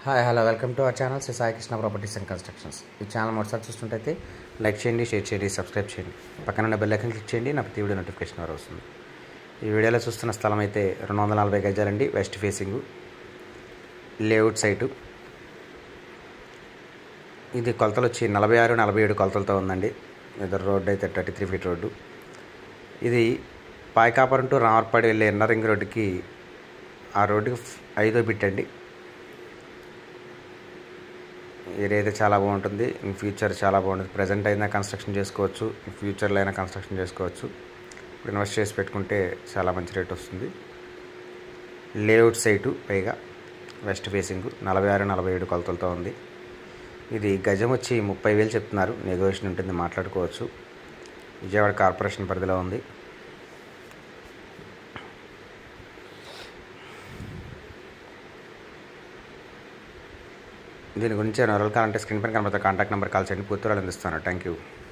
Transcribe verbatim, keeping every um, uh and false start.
Hi hello welcome to our channel Shri Sai Krishna properties and constructions. ఈ ఛానల్ మొదటిసారి చూస్తుంటైతే లైక్ చేయండి, షేర్ చేయండి, సబ్స్క్రైబ్ చేయండి. పక్కన ఉన్న బెల్ ఐకాన్ క్లిక్ చేయండి, నా ప్రతి వీడియో నోటిఫికేషన్ ద్వారా వస్తుంది. ఈ వీడియోలో చూస్తున్న స్థలం అయితే రెండు వందల నలభై గజాలండి. West facing layout site. ఇది కొలతలు వచ్చి నలభై ఆరు నలభై ఏడు కొలతలతో ఉందండి. ఎదురు రోడ్డు అయితే థర్టీ త్రీ ఫీట్ రోడ్డు. ఇది పాయకాపురం టు రామర్పాడు వెళ్ళే ఎన్న రింగ్ రోడ్డుకి ఆ రోడ్డుకి ఐదో బిట్ అండి. ఏరియా అయితే చాలా బాగుంటుంది. ఇన్ ఫ్యూచర్ చాలా బాగుంటుంది. ప్రజెంట్ అయినా కన్స్ట్రక్షన్ చేసుకోవచ్చు, ఇన్ ఫ్యూచర్లో అయినా కన్స్ట్రక్షన్ చేసుకోవచ్చు. ఇప్పుడు ఇన్వెస్ట్ చేసి పెట్టుకుంటే చాలా మంచి రేట్ వస్తుంది. లేఅవుట్ సైటు, పైగా వెస్ట్ ఫేసింగ్, నలభై ఆరు నలభై ఏడు కొలతలతో ఉంది. ఇది గజం వచ్చి ముప్పై వేలు చెప్తున్నారు. నెగోషియేషన్ ఉంటుంది, మాట్లాడుకోవచ్చు. విజయవాడ కార్పొరేషన్ పరిధిలో ఉంది. దీని గురించి ఎవరు కావాలంటే స్క్రీన్ పైన కనబడుతున్న కాంటాక్ట్ నెంబర్ కాల్ చేయండి, పూర్తి వివరాలు అందిస్తాను. Thank you.